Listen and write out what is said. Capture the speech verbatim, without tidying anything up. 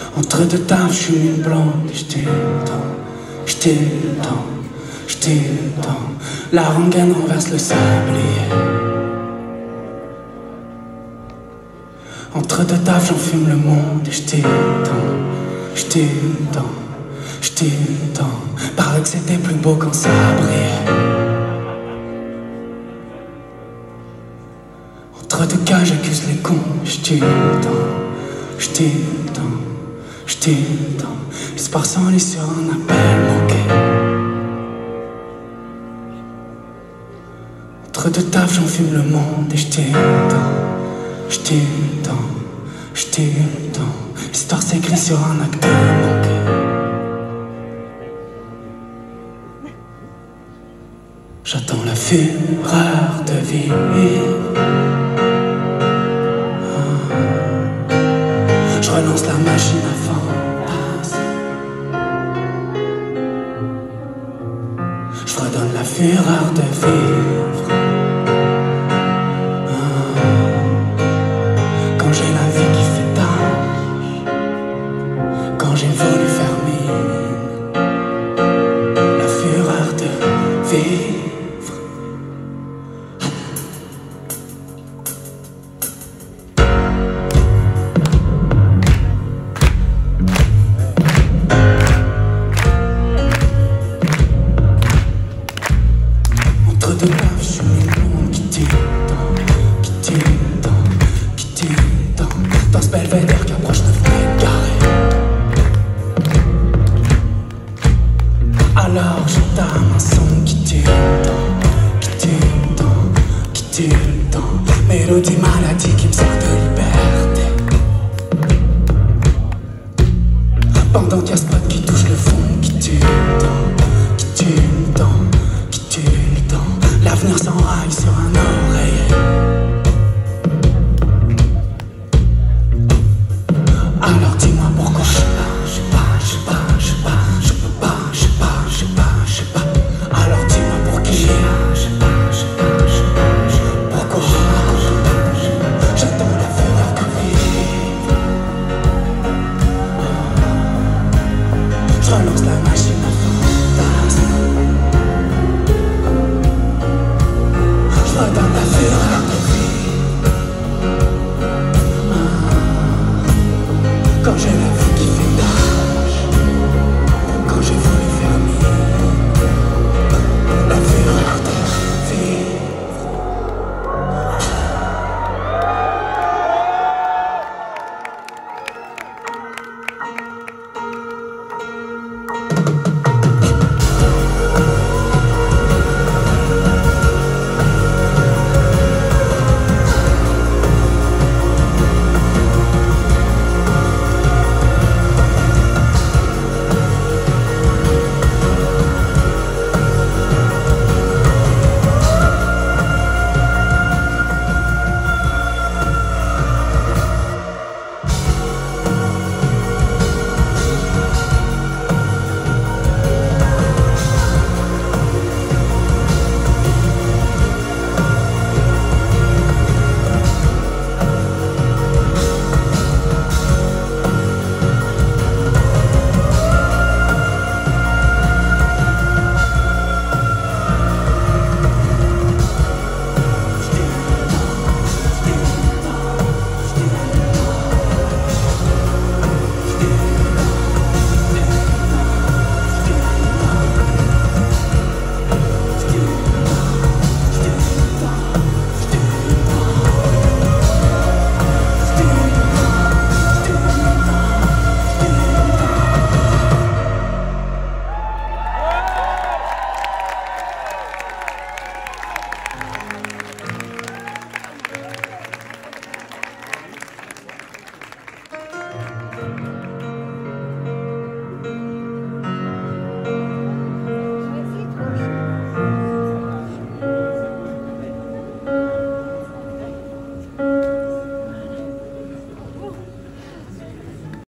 Entre deux tables, je suis une blonde. J't'ai le temps, j't'ai le temps, j't'ai le temps. La rengaine renverse le sablier. Entre deux tables, j'enfume le monde. Et j't'ai le temps, j't'ai le temps, j't'ai le temps. Paraît que c'était plus beau quand ça brillait. Entre deux cas, j'accuse les cons. J't'ai le temps, j't'ai le temps, j't'ai le temps. L'espoir s'enlise sur un appel manqué. Entre deux tables, j'enfume le monde. Et j't'ai le temps, j't'ai le temps, j't'ai le temps. L'histoire s'écrit sur un acte manqué. J'attends la fureur de vivre. Je relance la machine à fantasmes. Je redonne la fureur de vivre.